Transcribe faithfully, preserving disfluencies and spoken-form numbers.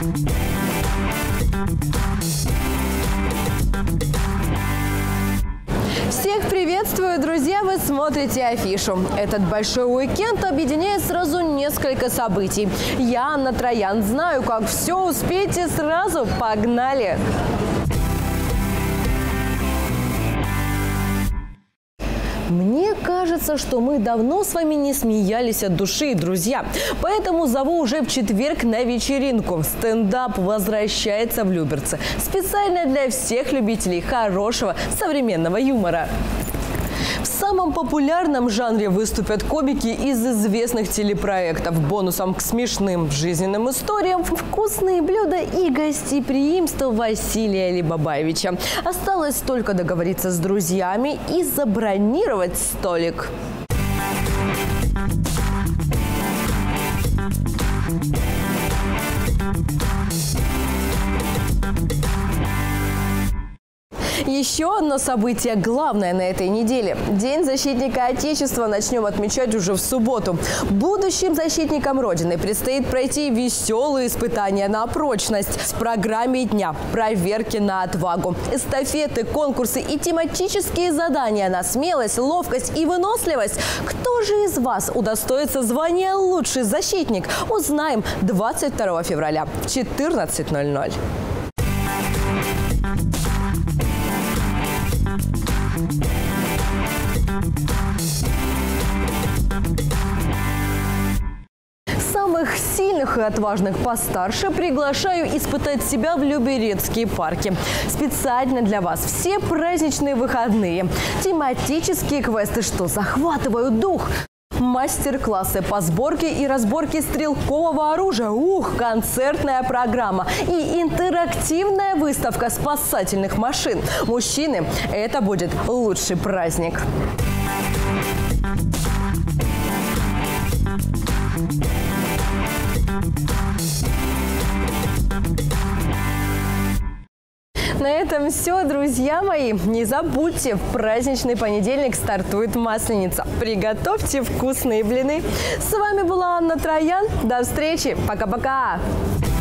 Всех приветствую, друзья! Вы смотрите Афишу. Этот большой уикенд объединяет сразу несколько событий. Я, Анна Троян, знаю, как все успеть и сразу погнали! Мне кажется, что мы давно с вами не смеялись от души, друзья. Поэтому зову уже в четверг на вечеринку. Стендап возвращается в Люберцы. Специально для всех любителей хорошего современного юмора. В самом популярном жанре выступят комики из известных телепроектов. Бонусом к смешным жизненным историям вкусные блюда и гостеприимство Василия Либабаевича. Осталось только договориться с друзьями и забронировать столик. Еще одно событие, главное на этой неделе. День защитника Отечества начнем отмечать уже в субботу. Будущим защитникам Родины предстоит пройти веселые испытания на прочность с программой дня, проверки на отвагу, эстафеты, конкурсы и тематические задания на смелость, ловкость и выносливость. Кто же из вас удостоится звания «Лучший защитник»? Узнаем двадцать второго февраля в четырнадцать ноль ноль. Самых сильных и отважных постарше приглашаю испытать себя в Люберецкие парки. Специально для вас все праздничные выходные. Тематические квесты, что захватывают дух. Мастер-классы по сборке и разборке стрелкового оружия. Ух, концертная программа и интерактивная выставка спасательных машин. Мужчины, это будет лучший праздник. На этом все, друзья мои. Не забудьте, в праздничный понедельник стартует Масленица. Приготовьте вкусные блины. С вами была Анна Троян. До встречи. Пока-пока.